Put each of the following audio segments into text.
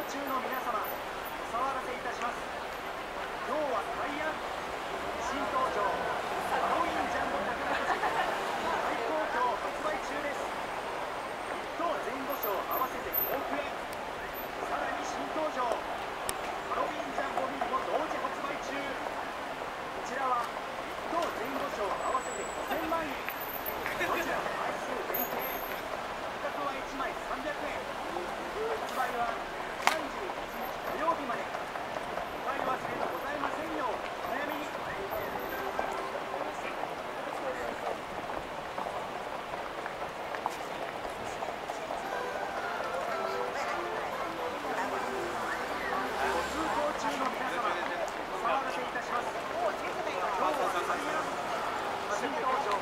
中の皆様、お騒がせいたします。今日は大安新登場ハロウィンジャンボ宝くじ大好評発売中です。1等前後賞合わせて5億円、さらに新登場ハロウィンジャンボミニも同時発売中。こちらは1等前後賞合わせて5000万円、どちらも枚数限定、価格は1枚300円、発売は31日土曜日まで。お買い忘れのございませんようお早めに。ご通行中の皆様、お騒がせいたします。今日は大安新登場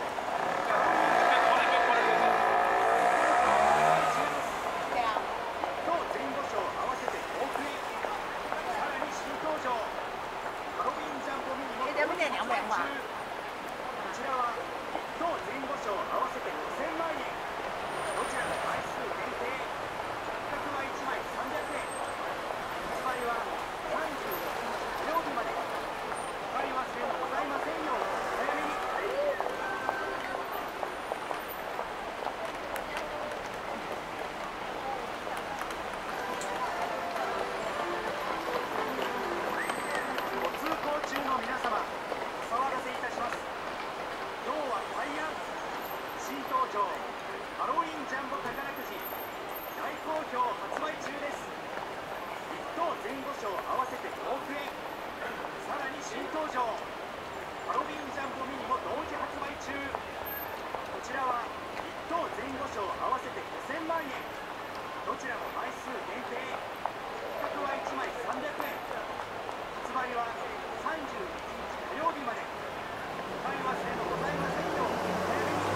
ハロウィンジャンボ宝くじ大好評発売中です。1等前後賞合わせて5億円、さらに新登場ハロウィンジャンボミニも同時発売中。こちらは1等前後賞合わせて5000万円、どちらも枚数限定、価格は1枚300円、発売は31日土曜日まで。お買い忘れのございませんようお早めに。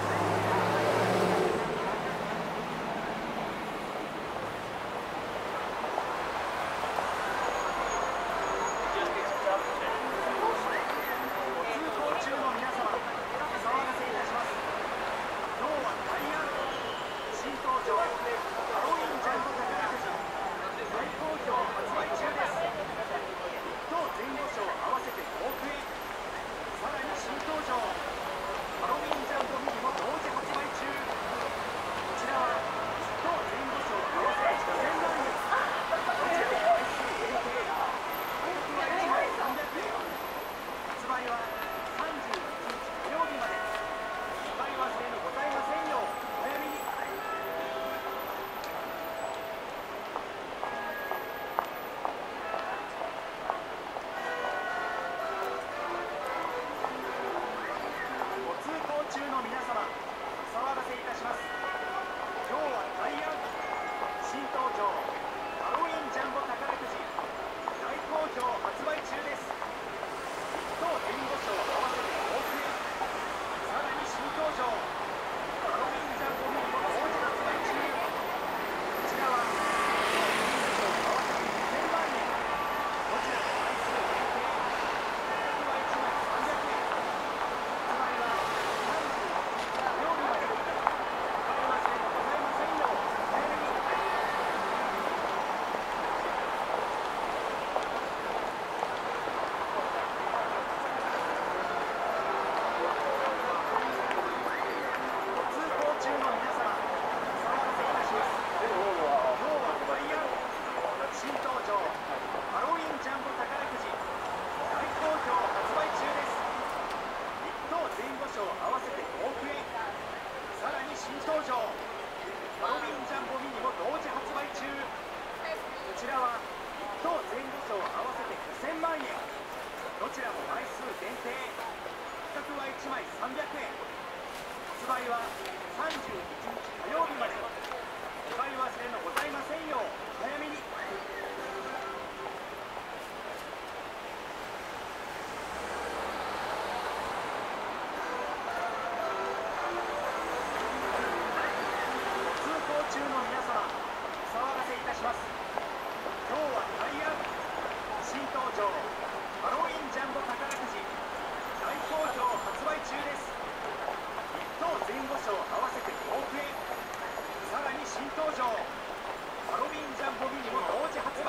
中の皆様、お騒がせいたします。今日は大安新登場ハロウィンジャンボ宝くじ大好評発売中です。1等前後賞合わせて5億円、さらに新登場ハロウィンジャンボミニも同時発売中。こちらは1等前後賞合わせて5000万円、どちらも枚数限定、価格は1枚300円、発売は合わせて5億円、さらに新登場ハロウィンジャンボミニも同時発売中。こちらは1等前後賞合わせて5000万円、どちらも枚数限定、価格は1枚300円、発売は31日火曜日まで。お買い忘れのございませんようお早めに。中の皆様、お騒がせいたします。今日は大安新登場ハロウィンジャンボ宝くじ大好評発売中です。1等前後賞合わせて5億円、さらに新登場ハロウィンジャンボミニも同時発売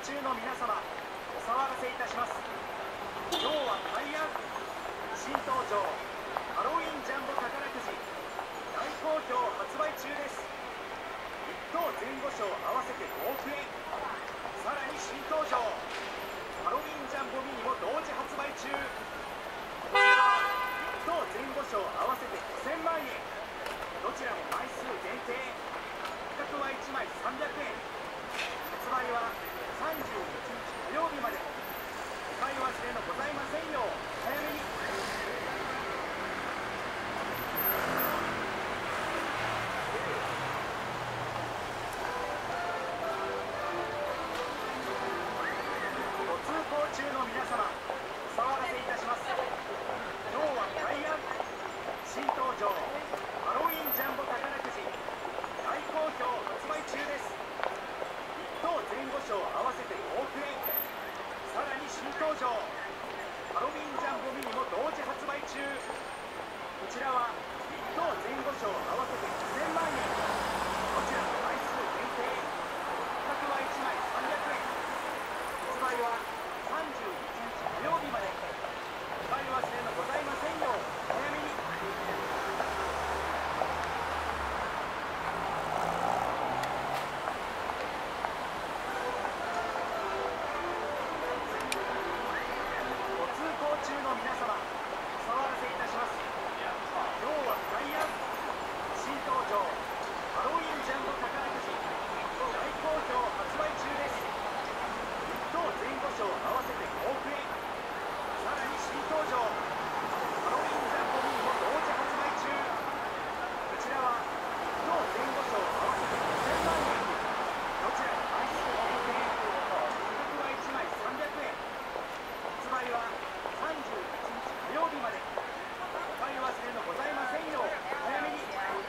中の皆様、お騒がせいたします。今日は大安新登場ハロウィンジャンボ宝くじ大好評発売中です。1等前後賞合わせて5億円、さらに新登場ハロウィンジャンボミニも同時発売中。こちらは1等前後賞合わせて5000万円、どちらも枚数限定、価格は1枚300円、発売は31日火曜日まで。お買い忘れのございませんようお早めに。ご通行中の皆様、お騒がせいたします。今日は大安新登場ハロウィンジャンボ宝くじ大好評発売中です。1等前後賞合わせて5億円、さらに新登場ハロウィンジャンボミニも同時発売中。こちらは1等前後賞合わせて5000万円、どちらも枚数限定、価格は1枚300円、発売は31日火曜日まで。お買い忘れのございませんようお早めに。ご通行中の皆様、お騒がせいたします。今日は大安新登場ハロウィンジャンボ宝くじ大好評発売中です。1等前後賞合わせて5億円、さらに新登場ハロウィンジャンボミニも同時発売中。こちらは1等前後賞合わせて5000万円、どちらも枚数限定、価格は1枚300円、発売は31日火曜日まで。お買い忘れのございませんようお早めに。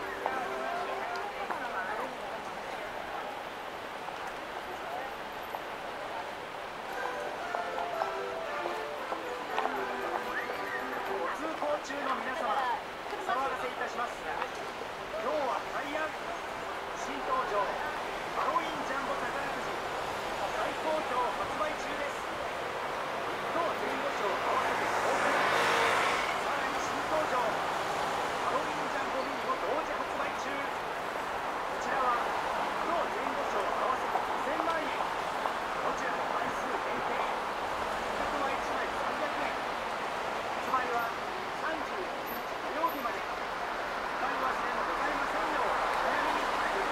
ご通行中の皆様、お騒がせいたします。今日は大安新登場ハロウィンジャンボ宝くじ大好評発売中です。1等前後賞合わせて5億円、さらに新登場ハロウィンジャンボミニも同時発売中。こちらは1等前後賞合わせて5000万円、どちらも枚数限定、価格は1枚300円、発売は31日火曜日まで。お買い忘れのございませんようお早めに。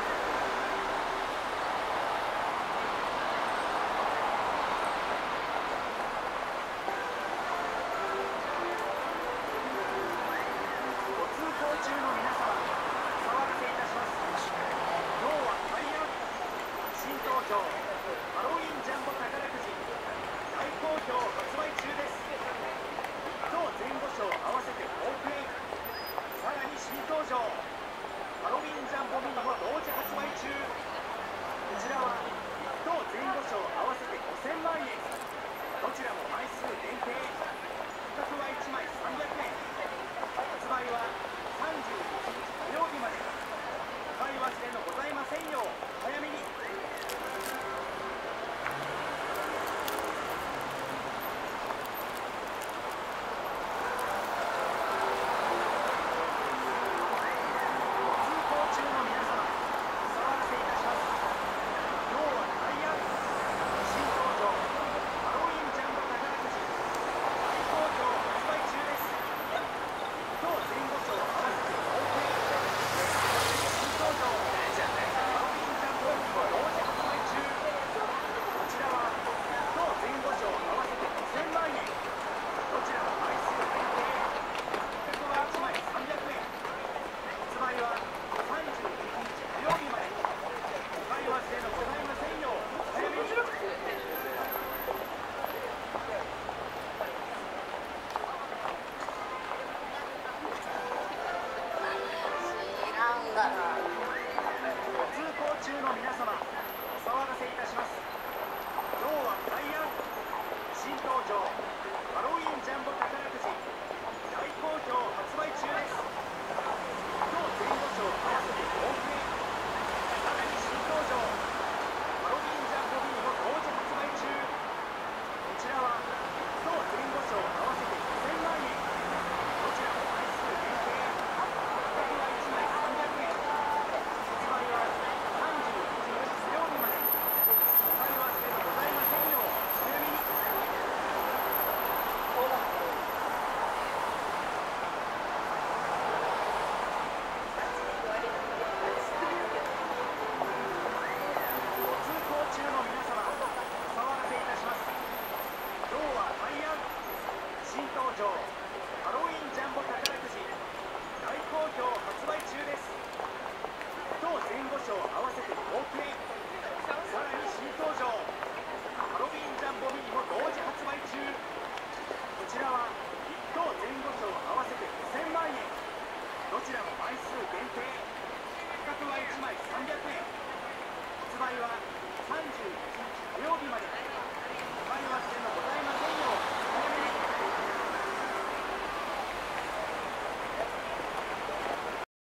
ご通行中の皆様、お騒がせいたします。今日は大安新登場ハロウィンジャンボ宝くじ大好評発売中です。1等前後賞合わせて5億円、さらに新登場ハロウィンジャンボミニも同時発売中。こちらは1等前後賞合わせて5000万円、どちらも枚数限定、価格は1枚300円、発売は31日火曜日まで。お買い忘れのございませんようお早めに。